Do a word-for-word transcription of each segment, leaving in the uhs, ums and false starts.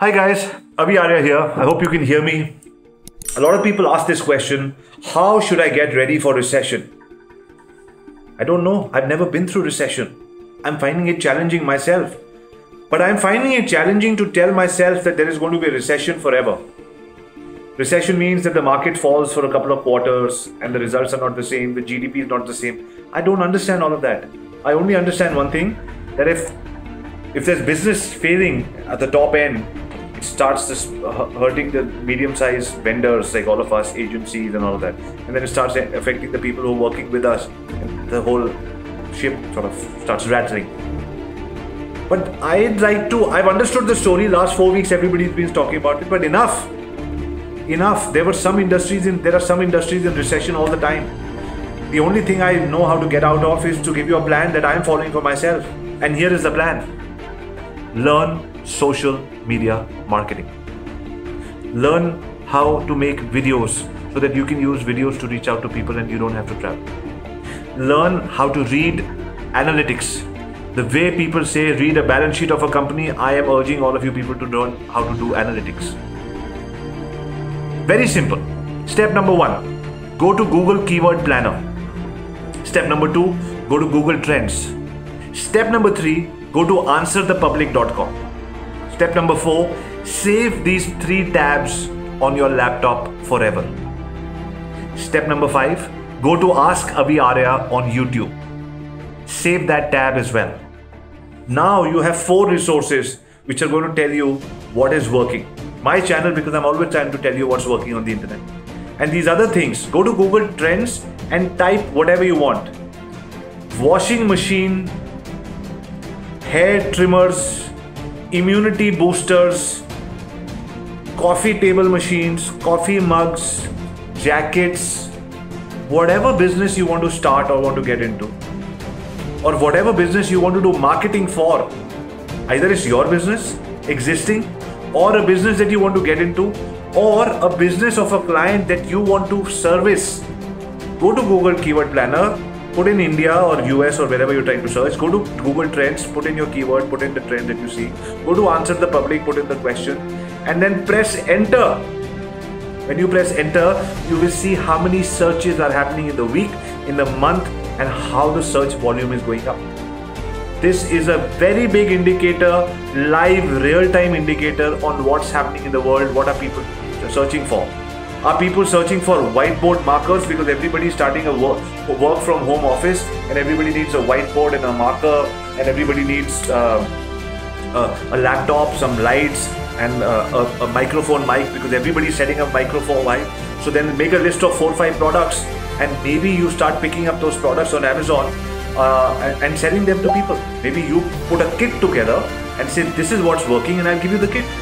Hi guys, Abhi Arya here. I hope you can hear me. A lot of people ask this question, how should I get ready for recession? I don't know. I've never been through recession. I'm finding it challenging myself. But I'm finding it challenging to tell myself that there is going to be a recession forever. Recession means that the market falls for a couple of quarters and the results are not the same, the G D P is not the same. I don't understand all of that. I only understand one thing, that if if there's business failing at the top end, it starts this hurting the medium-sized vendors like all of us, agencies and all of that. And then it starts affecting the people who are working with us. And the whole ship sort of starts rattling. But I'd like to, I've understood the story. Last four weeks, everybody's been talking about it, but enough. Enough. There were some industries in, there are some industries in recession all the time. The only thing I know how to get out of is to give you a plan that I'm following for myself. And here is the plan. Learn social media marketing. Learn how to make videos so that you can use videos to reach out to people and you don't have to travel. Learn how to read analytics. The way people say read a balance sheet of a company, I am urging all of you people to learn how to do analytics. Very simple. Step number one, go to Google Keyword Planner. Step number two, go to Google Trends. Step number three, go to answer the public dot com. Step number four, save these three tabs on your laptop forever. Step number five, go to Ask Abhi Arya on YouTube. Save that tab as well. Now you have four resources which are going to tell you what is working. My channel, because I'm always trying to tell you what's working on the internet. And these other things, go to Google Trends and type whatever you want. Washing machine, hair trimmers, immunity boosters, coffee table machines, coffee mugs, jackets, whatever business you want to start or want to get into, or whatever business you want to do marketing for. Either it's your business, existing, or a business that you want to get into, or a business of a client that you want to service. Go to Google Keyword Planner, put in India or U S or wherever you're trying to search. Go to Google Trends, put in your keyword, put in the trend that you see. Go to Answer the Public, put in the question, and then press enter. When you press enter, you will see how many searches are happening in the week, in the month, and how the search volume is going up. This is a very big indicator, live, real-time indicator on what's happening in the world, what are people searching for. Are people searching for whiteboard markers because everybody is starting a work, work from home office and everybody needs a whiteboard and a marker and everybody needs uh, a, a laptop, some lights and uh, a, a microphone mic because everybody is setting up microphone mic. So then make a list of four or five products and maybe you start picking up those products on Amazon uh, and, and selling them to people. Maybe you put a kit together and say this is what's working and I'll give you the kit.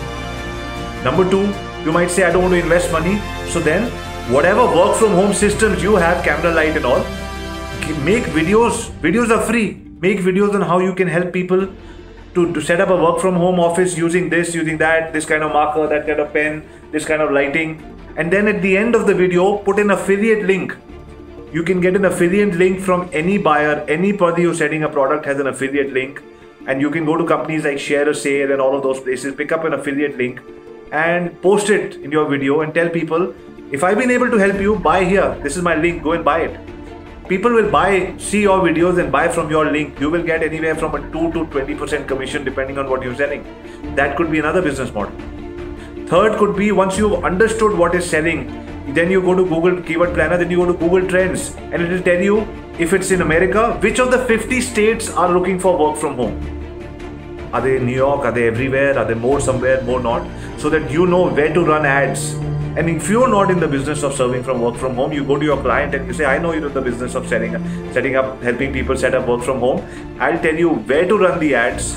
Number two, you might say I don't want to invest money. So then whatever work from home systems you have, camera light and all, make videos. Videos are free. Make videos on how you can help people to, to set up a work from home office using this, using that, this kind of marker, that kind of pen, this kind of lighting. And then at the end of the video, put an affiliate link. You can get an affiliate link from any buyer, anybody who's selling a product has an affiliate link. And you can go to companies like Share a Sale and all of those places, pick up an affiliate link and post it in your video and tell people, if I've been able to help you, buy here. This is my link, go and buy it. People will buy, see your videos and buy from your link. You will get anywhere from a two to twenty percent commission depending on what you're selling. That could be another business model. Third could be once you've understood what is selling, then you go to Google Keyword Planner, then you go to Google Trends and it will tell you if it's in America, which of the fifty states are looking for work from home. Are they in New York? Are they everywhere? Are they more somewhere, more not? So that you know where to run ads. And if you're not in the business of serving from work from home, you go to your client and you say, I know you're in the business of setting up, setting up, helping people set up work from home. I'll tell you where to run the ads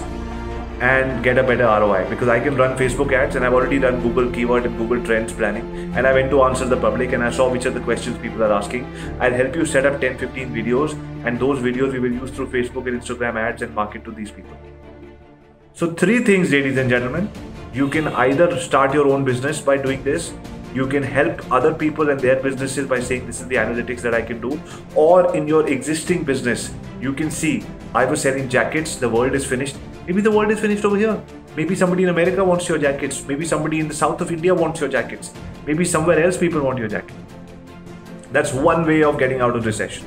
and get a better R O I because I can run Facebook ads and I've already done Google Keyword and Google Trends planning and I went to Answer the Public and I saw which are the questions people are asking. I'll help you set up ten, fifteen videos and those videos we will use through Facebook and Instagram ads and market to these people. So three things, ladies and gentlemen. You can either start your own business by doing this. You can help other people and their businesses by saying this is the analytics that I can do. Or in your existing business, you can see I was selling jackets, the world is finished. Maybe the world is finished over here. Maybe somebody in America wants your jackets. Maybe somebody in the south of India wants your jackets. Maybe somewhere else people want your jacket. That's one way of getting out of recession.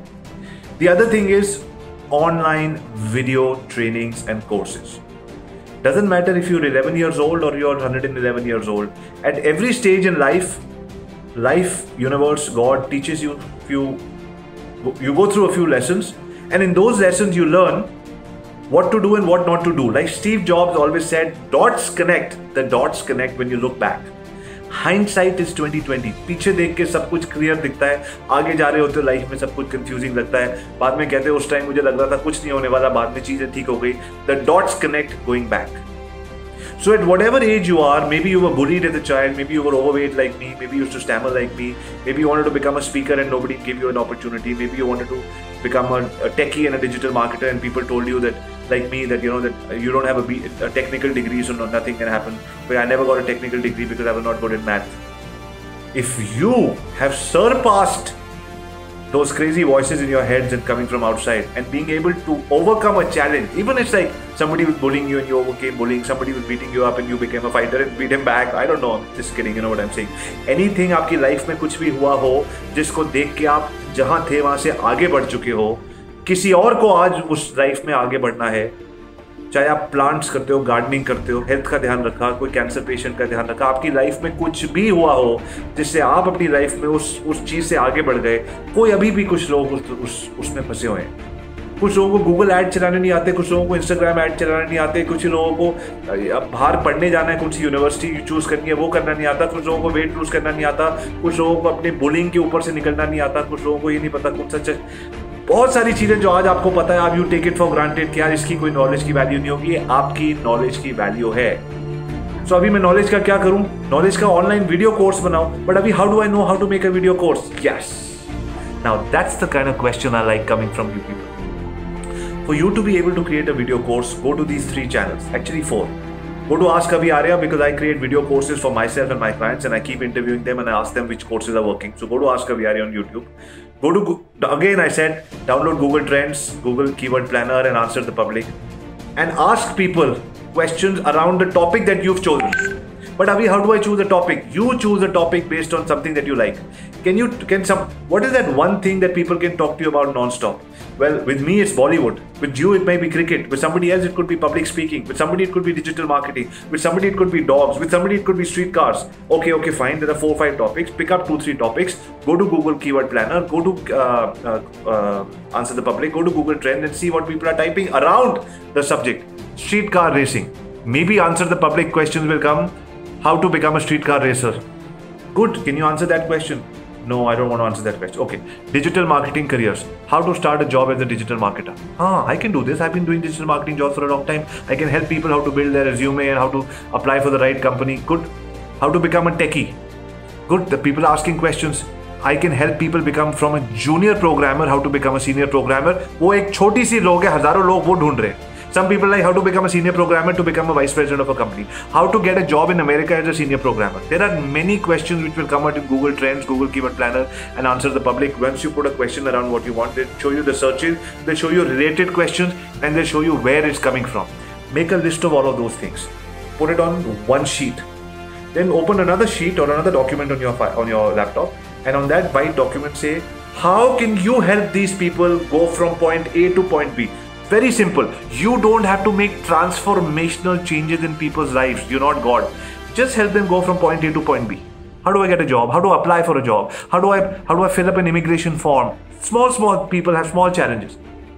The other thing is online video trainings and courses. Doesn't matter if you're eleven years old or you're one hundred eleven years old. At every stage in life, life, universe, God teaches you few, you go through a few lessons, and in those lessons you learn what to do and what not to do. Like Steve Jobs always said, dots connect. The dots connect when you look back. Hindsight is twenty twenty. पीछे देख के सब कुछ clear दिखता है, आगे जा रहे होते हो लाइफ में सब कुछ कंफ्यूजिंग लगता है, बाद में कहते हो उस टाइम मुझे लग रहा था कुछ नहीं होने वाला, बाद में चीजें ठीक हो गई. The dots connect going back. So at whatever age you are, maybe you were bullied as a child, maybe you were overweight like me, maybe you used to stammer like me, maybe you wanted to become a speaker and nobody gave you an opportunity, maybe you wanted to become a, a techie and a digital marketer and people told you that, like me, that you know that you don't have a, a technical degree, so no, nothing can happen. But I never got a technical degree because I was not good at math. If you have surpassed those crazy voices in your heads and coming from outside and being able to overcome a challenge, even it's like somebody was bullying you and you overcame bullying, somebody was beating you up and you became a fighter and beat him back, I don't know, just kidding, you know what I'm saying. Anything आपकी life में कुछ भी हुआ हो जिसको देख के आप जहां थे वहां से आगे बढ़ चुके हो, किसी और को आज उस लाइफ में आगे बढ़ना है, चाहे आप प्लांट्स करते हो, गार्डनिंग करते हो, हेल्थ का ध्यान रखा, कोई कैंसर पेशेंट का ध्यान रखा, आपकी लाइफ में कुछ भी हुआ हो जिससे आप अपनी लाइफ में उस उस चीज से आगे बढ़ गए. कोई अभी भी कुछ लोग उस, उस उसमें फंसे हुए हैं. कुछ लोगों को गूगल ऐड चलाने नहीं आते, कुछ लोगों को इंस्टाग्राम ऐड चलाने नहीं आते, कुछ लोगों को बाहर पढ़ने जाना है, कौन सी यूनिवर्सिटी चूज करनी है वो करना नहीं आता, कुछ लोगों को वेट लूज करना नहीं आता, कुछ लोगों को अपने बुलिंग के ऊपर से निकलना नहीं आता, कुछ लोगों को ये नहीं पता कौन सा. बहुत सारी चीजें जो आज आपको पता है, आप you take it for granted कि यार इसकी कोई नॉलेज की वैल्यू नहीं होगी, आपकी नॉलेज की वैल्यू है. सो so, अभी मैं नॉलेज का क्या करूं? नॉलेज का ऑनलाइन वीडियो कोर्स बनाऊं. बट अभी how do I know how to make a video course? Yes, now that's the kind of question I like coming from you people. For you to be able to create a video course, go to these three channels, actually four. Go to Ask Avi Arya because I create video courses for myself and my clients and I keep interviewing them and I ask them which courses are working. So go to Ask Avi Arya on YouTube. Go to, again I said, download Google Trends, Google Keyword Planner and Answer the Public. And ask people questions around the topic that you've chosen. But Avi, how do I choose a topic? You choose a topic based on something that you like. Can you, can some, what is that one thing that people can talk to you about non-stop? Well, with me, it's Bollywood. With you, it may be cricket. With somebody else, it could be public speaking. With somebody, it could be digital marketing. With somebody, it could be dogs. With somebody, it could be streetcars. Okay, okay, fine. There are four or five topics. Pick up two, three topics. Go to Google Keyword Planner. Go to uh, uh, uh, Answer the Public. Go to Google Trends and see what people are typing around the subject. Streetcar racing. Maybe Answer the Public questions will come. How to become a streetcar racer? Good. Can you answer that question? No, I don't want to answer that question. Okay. Digital marketing careers. How to start a job as a digital marketer. Ah, I can do this. I've been doing digital marketing jobs for a long time. I can help people how to build their resume and how to apply for the right company. Good. How to become a techie. Good. The people are asking questions. I can help people become from a junior programmer, how to become a senior programmer. वो एक छोटी सी लोग है, हजारों लोग वो ढूंढ रहे हैं. Some people like how to become a senior programmer to become a vice president of a company. How to get a job in America as a senior programmer. There are many questions which will come out in Google Trends, Google Keyword Planner and Answer the Public. Once you put a question around what you want, they'll show you the searches, they'll show you related questions and they'll show you where it's coming from. Make a list of all of those things. Put it on one sheet. Then open another sheet or another document on your file, on your laptop, and on that white document say, how can you help these people go from point A to point B? Very simple. You don't have to make transformational changes in people's lives. You're not God. Just help them go from point A to point B. How do I get a job? How do I apply for a job? How do I how do I fill up an immigration form? Small, small people have small challenges.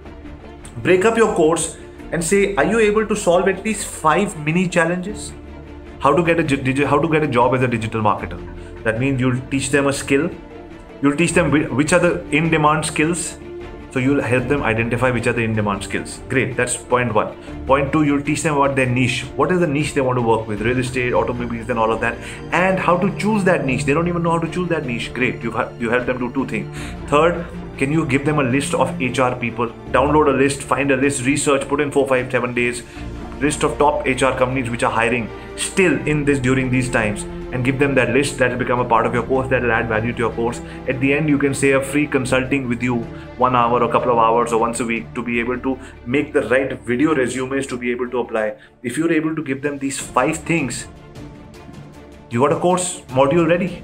Break up your course and say, are you able to solve at least five mini challenges? How to get a how to get a job as a digital marketer. That means you'll teach them a skill. You'll teach them which are the in-demand skills. So you'll help them identify which are the in-demand skills. Great, that's point one. Point two, you'll teach them about their niche. What is the niche they want to work with? Real estate, automobiles and all of that. And how to choose that niche. They don't even know how to choose that niche. Great, you've, you help them do two things. Third, can you give them a list of H R people? Download a list, find a list, research, put in four, five, seven days. list of top H R companies which are hiring still in this during these times, and give them that list. That will become a part of your course, that will add value to your course. At the end, you can say a free consulting with you, one hour or a couple of hours or once a week, to be able to make the right video resumes to be able to apply. If you're able to give them these five things, you got a course module ready.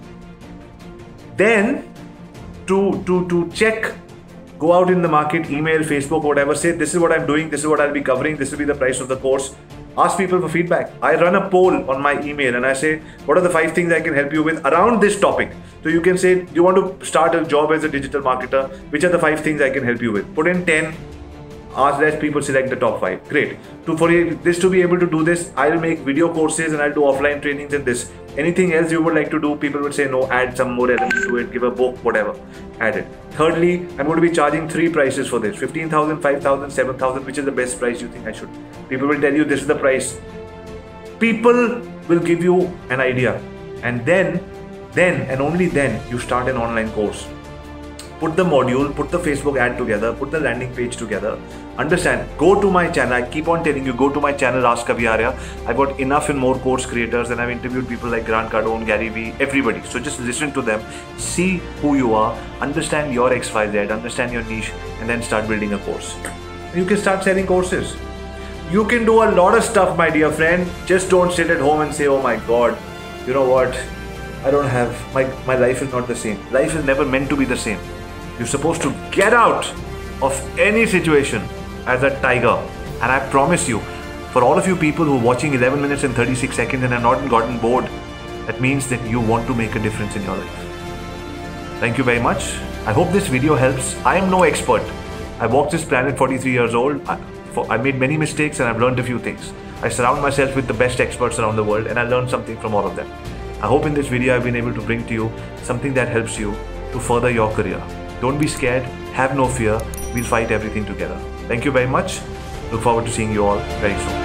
Then to, to, to check, go out in the market, email, Facebook, whatever, say this is what I'm doing, this is what I'll be covering, this will be the price of the course. Ask people for feedback. I run a poll on my email and I say, what are the five things I can help you with around this topic? So you can say, you want to start a job as a digital marketer, which are the five things I can help you with? Put in ten, ask let people select the top five. Great. To, for this to be able to do this, I'll make video courses and I'll do offline trainings in this. Anything else you would like to do, people would say no, add some more elements to it, give a book, whatever, add it. Thirdly, I'm going to be charging three prices for this, fifteen thousand, five thousand, seven thousand, which is the best price you think I should. People will tell you this is the price. People will give you an idea, and then, then and only then you start an online course. Put the module, put the Facebook ad together, put the landing page together. Understand, go to my channel. I keep on telling you, go to my channel, Ask Kavi Arya. I've got enough and more course creators, and I've interviewed people like Grant Cardone, Gary Vee, everybody. So just listen to them, see who you are, understand your X Y Z, understand your niche, and then start building a course. You can start selling courses. You can do a lot of stuff, my dear friend. Just don't sit at home and say, oh my God, you know what? I don't have, my, my life is not the same. Life is never meant to be the same. You're supposed to get out of any situation as a tiger. And I promise you, for all of you people who are watching eleven minutes and thirty-six seconds and have not gotten bored, that means that you want to make a difference in your life. Thank you very much. I hope this video helps. I am no expert. I walked this planet forty-three years old. I, for, I made many mistakes and I've learned a few things. I surround myself with the best experts around the world and I learned something from all of them. I hope in this video I've been able to bring to you something that helps you to further your career. Don't be scared, have no fear, we'll fight everything together. Thank you very much. Look forward to seeing you all very soon.